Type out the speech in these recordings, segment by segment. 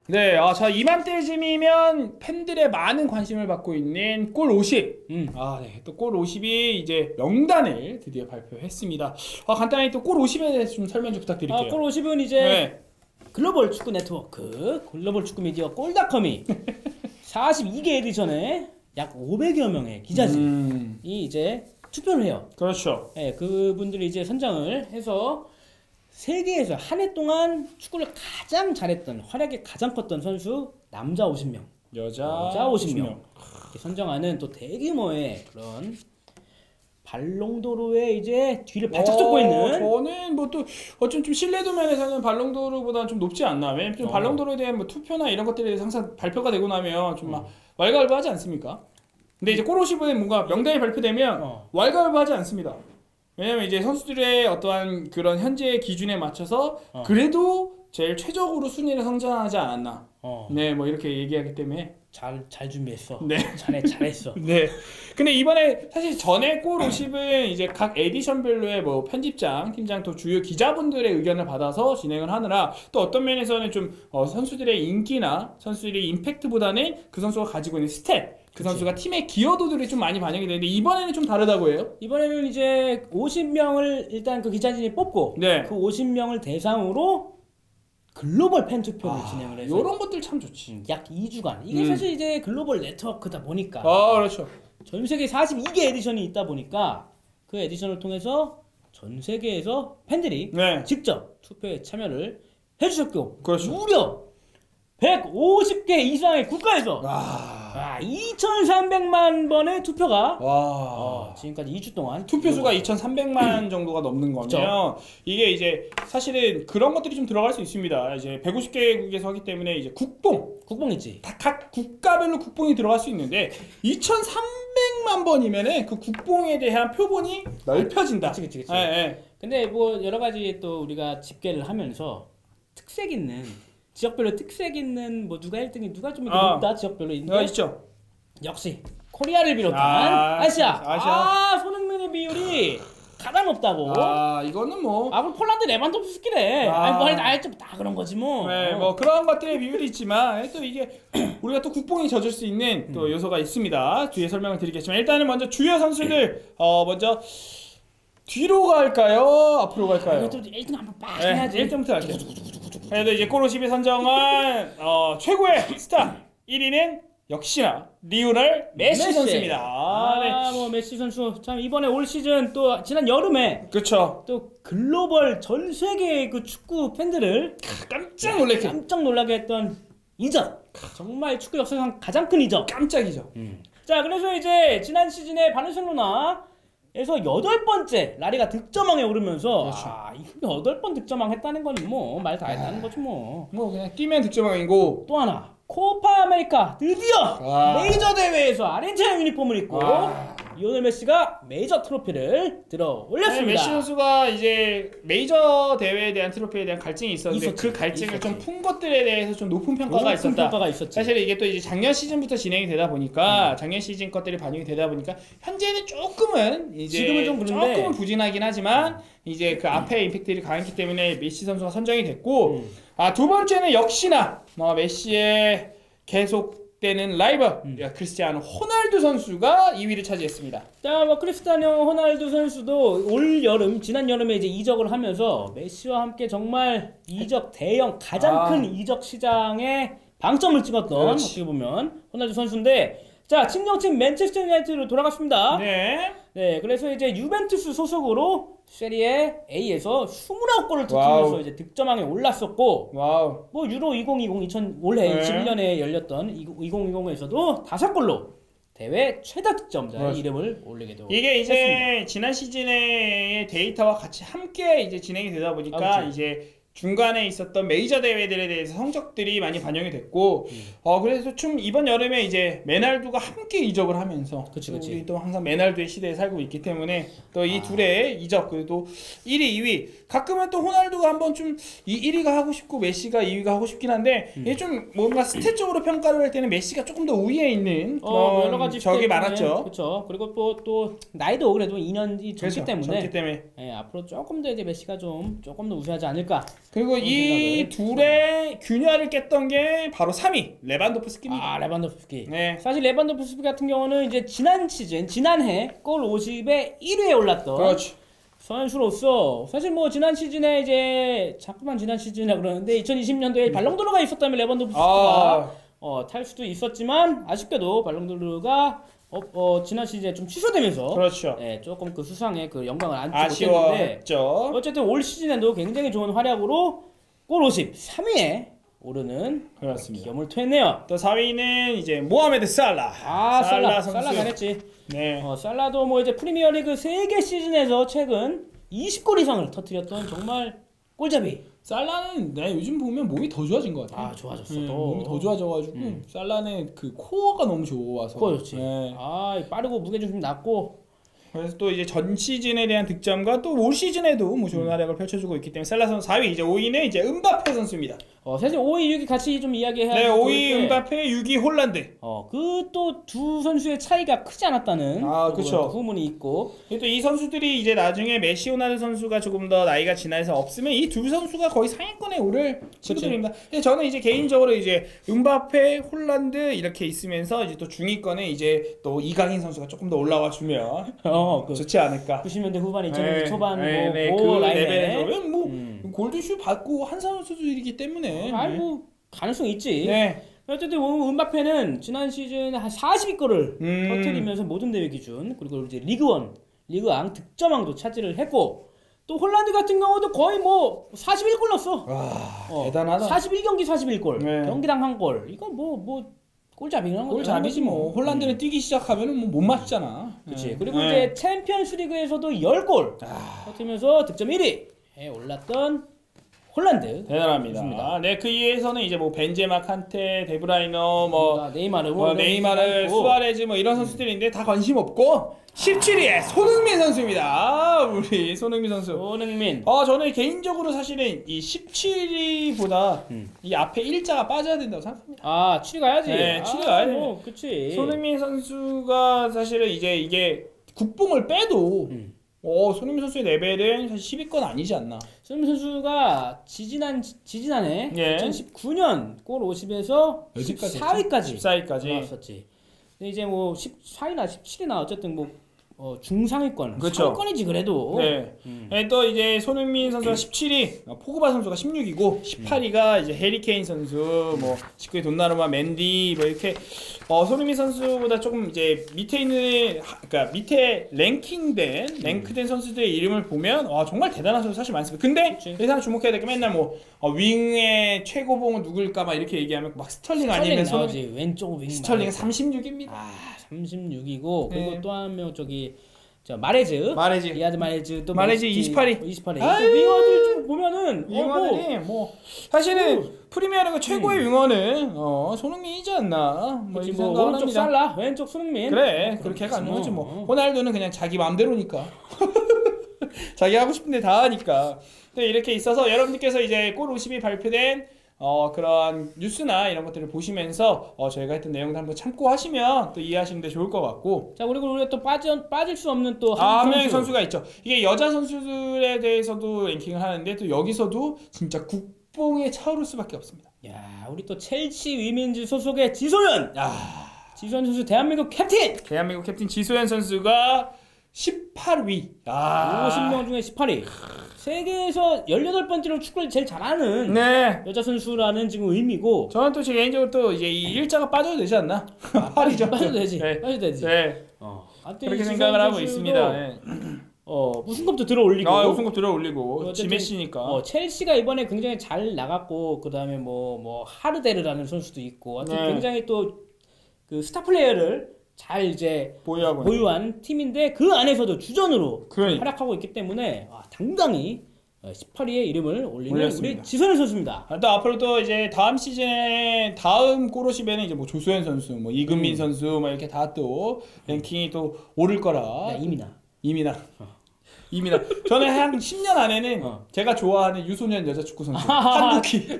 네, 자 이맘때쯤이면 팬들의 많은 관심을 받고 있는 골 50. 네, 또 골 50이 이제 명단을 드디어 발표했습니다. 간단히 또 골 50에 대해서 좀 설명 좀 부탁드릴게요. 골 50은 이제 네. 글로벌 축구 네트워크, 글로벌 축구 미디어 골닷컴이 42개 에디션에 약 500여 명의 기자진이 이제 투표를 해요. 그렇죠. 네, 그분들이 이제 선정을 해서 세계에서 한 해 동안 축구를 가장 잘했던, 활약이 가장 컸던 선수 남자 50명, 여자 50명 이렇게 선정하는 또 대규모의 그런 발롱도르의 이제 뒤를 바짝 쫓고 있는. 저는 뭐 또 어쩜 좀 신뢰도 면에서는 발롱도르보다는 좀 높지 않나. 왜냐면 좀 발롱도르에 대한 뭐 투표나 이런 것들에 대해서 항상 발표가 되고 나면 좀 막 왈가왈부하지 않습니까? 근데 이제 골50은 뭔가 명단이 발표되면 왈가왈부하지 않습니다. 왜냐면 이제 선수들의 어떠한 그런 현재의 기준에 맞춰서 그래도 제일 최적으로 순위를 선정하지 않았나. 네, 뭐 이렇게 얘기하기 때문에 잘 준비했어. 네. 잘했어. 네. 근데 이번에 사실 전에 골 50은 이제 각 에디션별로의 뭐 편집장, 팀장 또 주요 기자분들의 의견을 받아서 진행을 하느라 또 어떤 면에서는 좀 선수들의 인기나 선수들의 임팩트보다는 그 선수가 가지고 있는 스탯, 그 선수가 팀의 기여도들이 좀 많이 반영이 되는데 이번에는 좀 다르다고 해요. 이번에는 이제 50명을 일단 그 기자진이 뽑고 네. 그 50명을 대상으로 글로벌 팬 투표를 진행을 해서 이런 것들 참 좋지. 약 2주간 이게 사실 이제 글로벌 네트워크다 보니까 그렇죠. 전 세계 42개 에디션이 있다 보니까 그 에디션을 통해서 전 세계에서 팬들이 네. 직접 투표에 참여를 해주셨고 그렇죠. 무려 150개 이상의 국가에서 2,300만 번의 투표가 지금까지 2주 동안 투표수가 2,300만 정도가 넘는 거면 그쵸? 이게 이제 사실은 그런 것들이 좀 들어갈 수 있습니다. 이제 150개국에서 하기 때문에 이제 국뽕 있지. 각 국가별로 국뽕이 들어갈 수 있는데 2,300만 번이면은 그 국뽕에 대한 표본이 넓혀진다. 그치. 네. 근데 뭐 여러 가지 또 우리가 집계를 하면서 특색 있는 지역별로 특색 있는 뭐 누가 1등이 누가 좀 높다 지역별로 있는데 있죠. 역시 코리아를 비롯한 아시아 손흥민의 비율이 가장 높다고. 이거는 뭐 그럼 폴란드 레반도프스키래. 다 그런 거지 뭐. 네, 뭐 그런 것들의 비율이 있지만 또 이게 우리가 또 국뽕이 젖을 수 있는 또 요소가 있습니다. 뒤에 설명을 드리겠지만 일단은 먼저 주요 선수들 먼저 뒤로 갈까요? 앞으로 갈까요? 이것도 1등 한번 빡 해야지. 1등부터 할게요. 그래도 이제 골 50이 선정한 최고의 스타 1위는 역시나 리오넬 메시 선수입니다. 네. 뭐 메시 선수 참 이번에 올 시즌 또 지난 여름에 그렇죠. 또 글로벌 전 세계의 그 축구 팬들을 깜짝 놀라게 했던 이적. 정말 축구 역사상 가장 큰 이적. 깜짝이죠. 자, 그래서 이제 지난 시즌에 바르셀로나에서 8번째 라리가 득점왕에 오르면서 그렇죠. 8번 득점왕 했다는 건 뭐 말 다 했다는 거지 뭐. 뭐 그냥 뛰면 득점왕이고 또 하나 코파 아메리카 드디어 메이저 대회에서 아르헨티나 유니폼을 입고 리오넬 메시가 메이저 트로피를 들어 올렸습니다. 메시 선수가 이제 메이저 대회에 대한 트로피에 대한 갈증이 있었는데 그 갈증을 좀 푼 것들에 대해서 좀 높은 평가가 있었다. 사실 이게 또 이제 작년 시즌부터 진행이 되다 보니까 작년 시즌 것들이 반영이 되다 보니까 현재는 조금은 이제 지금은 좀 그런데 조금은 부진하긴 하지만 이제 그 앞에 임팩트들이 강했기 때문에 메시 선수가 선정이 됐고 두 번째는 역시나 메시의 계속되는 라이벌 크리스티아노 호날두 선수가 2위를 차지했습니다. 자, 뭐 크리스티아노 호날두 선수도 올 여름 지난 여름에 이제 이적을 하면서 메시와 함께 정말 이적 대형 가장 큰 이적 시장에 방점을 찍었던 어떻게 보면 호날두 선수인데 자, 친정팀 맨체스터 유나이티드로 돌아갔습니다. 네, 그래서 이제 유벤투스 소속으로 세리에 A에서 29골을 터뜨리면서 이제 득점왕에 올랐었고, 뭐 유로 2020 올해 21년에 열렸던 2020에서도 5골로 대회 최다 득점자의 이름을 올리게도 이게 이제 했습니다. 지난 시즌의 데이터와 같이 함께 이제 진행이 되다 보니까 이제 중간에 있었던 메이저 대회들에 대해서 성적들이 많이 반영이 됐고 그래서 좀 이번 여름에 이제 메날두가 함께 이적을 하면서 우리 또 항상 메날두의 시대에 살고 있기 때문에 또 이 둘의 이적 그래도 1위, 2위 가끔은 또 호날두가 한번 좀 이 1위가 하고 싶고 메시가 2위가 하고 싶긴 한데 이게 좀 뭔가 스탯적으로 평가를 할 때는 메시가 조금 더 우위에 있는 그런 여러 가지 적이 많았죠. 그렇죠. 그리고 또 나이도 그래도 2년이 젊기 때문에 젊기 때문에 앞으로 조금 더 이제 메시가 조금 더 우세하지 않을까. 그리고 이 둘의 균열을 깼던 게 바로 3위 레반도프스키입니다. 아, 레반도프스키. 네. 사실 레반도프스키 같은 경우는 이제 지난 시즌, 지난해 골 50에 1위에 올랐던 그렇죠. 선수로서 사실 뭐 지난 시즌에 이제 자꾸만 지난 시즌이라 그러는데 2020년도에 발롱도르가 있었다면 레반도프스키가 탈 수도 있었지만 아쉽게도 발롱도르가 지난 시즌에 좀 취소되면서 그렇죠. 조금 그 수상의 그 영광을 안지 못했는데 어쨌든 올 시즌에도 굉장히 좋은 활약으로 골 50 3위에 오르는 그렇습니다. 기염을 토했네요. 또 4위는 이제 모하메드 살라. 살라 선수. 잘했지. 네. 살라도 뭐 이제 프리미어리그 3개 시즌에서 최근 20골 이상을 터뜨렸던 정말 골잡이. 살라는 내가 요즘 보면 몸이 더 좋아진 것 같아. 좋아졌어. 몸이 더 좋아져가지고 살라는 그 코어가 너무 좋아서. 코어 좋지. 네. 빠르고 무게중 좀 낮고. 그래서 또 이제 전 시즌에 대한 득점과 또 올 시즌에도 뭐 좋은 활약을 펼쳐주고 있기 때문에 살라 선수 4위, 이제 5위는 이제 은바페 선수입니다. 사실 5위, 6위 같이 좀 이야기해야 네, 5위 은바페, 6위 홀란드. 그 또 두 선수의 차이가 크지 않았다는 그렇죠. 후문이 있고. 또 이 선수들이 이제 나중에 메시, 호날두 선수가 조금 더 나이가 지나서 없으면 이 두 선수가 거의 상위권에 오를 친구들입니다. 저는 이제 개인적으로 이제 은바페, 홀란드 이렇게 있으면서 이제 또 중위권에 이제 또 이강인 선수가 조금 더 올라와 주면 좋지 않을까. 90년대 후반, 2000년대 초반 그 레벨에서 뭐 골드슈 받고 한 선수들이기 때문에 뭐 가능성 있지. 네. 어쨌든 은바페는 지난 시즌 한 42골을 터뜨리면서 모든 대회 기준, 그리고 이제 리그왕 득점왕도 차지를 했고, 또 홀란드 같은 경우도 거의 뭐 41골 넣었어. 대단하다. 41경기 41골. 네. 경기당 한 골. 이거 뭐 꼴잡이는 꼴잡이지 뭐. 홀란드는 뛰기 시작하면은 뭐 못 맞잖아. 그렇지. 그리고 이제 챔피언스리그에서도 10골 터뜨리면서 득점 1위에 올랐던 홀란드. 대단합니다. 좋습니다. 네, 그 이에서는 이제 뭐 벤제마, 칸테, 데브라이너, 뭐 네이마르, 수아레즈 뭐 이런 선수들인데 다 관심 없고 17위에 손흥민 선수입니다. 우리 손흥민 선수. 저는 개인적으로 사실은 이 17위보다 이 앞에 1자가 빠져야 된다고 생각합니다. 7위 가야지. 네, 7위 가야 돼. 그치. 손흥민 선수가 사실은 이게 국뽕을 빼도 손흥민 선수의 레벨은 사실 10위권 아니지 않나. 손흥민 선수가 지지난해 2019년 골 50에서 14위까지 나왔었지. 근데 이제 뭐 14위나 17위나 어쨌든 뭐 중상위권, 그렇죠. 상위권이지 그래도. 네. 또 이제 손흥민 선수가 17위, 포그바 선수가 16위고 18위가 이제 해리케인 선수, 뭐 19위 돈나루마, 맨디 뭐 이렇게 손흥민 선수보다 조금 이제 밑에 있는, 그러니까 밑에 랭크된 선수들의 이름을 보면 정말 대단한 선수 사실 많습니다. 근데 이 사람 주목해야 될 게 맨날 뭐 윙의 최고봉은 누굴까 막 이렇게 얘기하면 막 스털링 아니면 왼쪽 윙. 스털링은 36입니다. 36이고 그리고 또 한 명 마레즈 이아드 마레즈도 28위. 윙어들 좀 보면은 윙어들이 뭐 사실은 프리미어리그 최고의 윙어는 손흥민이지 않나. 뭐 오른쪽 살라, 왼쪽 손흥민. 그래, 그렇게 가는 거지 뭐. 호날두는 그냥 자기 마음대로니까. 자기 하고 싶은데 다 하니까. 이렇게 있어서 여러분들께서 이제 골 50이 발표된 그런 뉴스나 이런 것들을 보시면서 저희가 했던 내용들 한번 참고하시면 또 이해하시는데 좋을 것 같고. 자, 그리고 우리가 또 빠질 수 없는 또 한 명의 선수가 있죠. 이게 여자 선수들에 대해서도 랭킹을 하는데 또 여기서도 진짜 국뽕에 차오를 수밖에 없습니다. 야, 우리 또 첼시 위민즈 소속의 지소연. 지소연 선수 대한민국 캡틴 지소연 선수가 18위. 50명 중에 18위. 세계에서 18번째로 축구를 제일 잘하는 여자 선수라는 지금 의미고. 저는 또 개인적으로 또 이제 이 일자가 빠져도 되지 않나? 8위죠. 빠져도 되지. 빠져도 되지. 그렇게 생각을 하고 있습니다. 우승컵도 들어올리고. 우승컵 들어올리고. 지메시니까. 첼시가 이번에 굉장히 잘 나갔고, 그 다음에 뭐 하르데르라는 선수도 있고, 굉장히 또 그 스타 플레이어를 잘 이제 보유한 팀인데 그 안에서도 주전으로 활약하고 있기 때문에 당당히 18위에 이름을 올리는 우리 지소연 선수입니다. 또 앞으로 또 이제 다음 시즌에 다음 골50에는 이제 뭐 조소연 선수, 뭐 이금민 선수, 뭐 이렇게 다 또 랭킹이 또 오를 거라. 이민아. 저는 한 10년 안에는 제가 좋아하는 유소년 여자 축구 선수 한국희.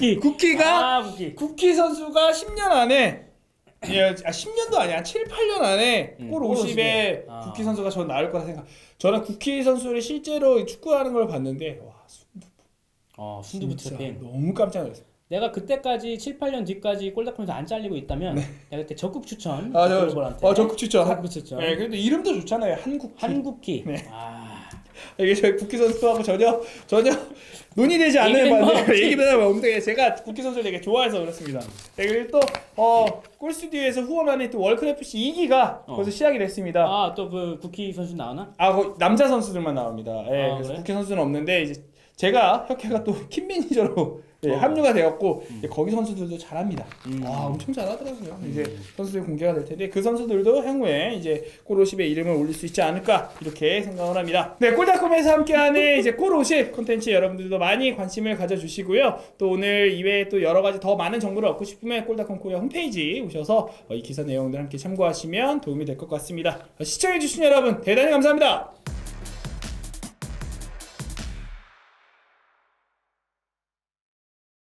쿠키 선수가 10년 안에 10년도 아니야. 7, 8년 안에 골 50에 쿠키 선수가 저는 나올 거라 생각. 저는 쿠키 선수를 실제로 축구하는 걸 봤는데 순두부트 진짜 팬. 너무 깜짝 놀랐어요. 내가 그때까지 7, 8년 뒤까지 꼴닷컴에서 안 잘리고 있다면 내가 그때 적극 추천. 적극 추천. 적극 추천. 네, 그래도 이름도 좋잖아요. 한국키. 네. 아. 이게 저희 국기 선수하고 전혀 논의되지 않는 반대 얘기만 없는데 제가 국기 선수를 되게 좋아해서 그렇습니다. 네, 그리고 또 골스튜디오에서 후원하는 또 월크래프C 2기가 벌써 시작이 됐습니다. 아, 또 그 국기 선수 나오나? 거기 남자 선수들만 나옵니다. 네, 그래서 그래? 국기 선수는 없는데 이제 제가 혁회가 또 팀 매니저로 합류가 되었고 이제 거기 선수들도 잘합니다. 엄청 잘하더라고요. 이제 선수들 공개가 될 텐데 그 선수들도 향후에 이제 골50에 이름을 올릴 수 있지 않을까 이렇게 생각을 합니다. 네, 골닷컴에서 함께하는 이제 골50 콘텐츠 여러분들도 많이 관심을 가져주시고요. 또 오늘 이외에 또 여러 가지 더 많은 정보를 얻고 싶으면 골닷컴 코리아 홈페이지 오셔서 이 기사 내용들 함께 참고하시면 도움이 될 것 같습니다. 시청해주신 여러분 대단히 감사합니다.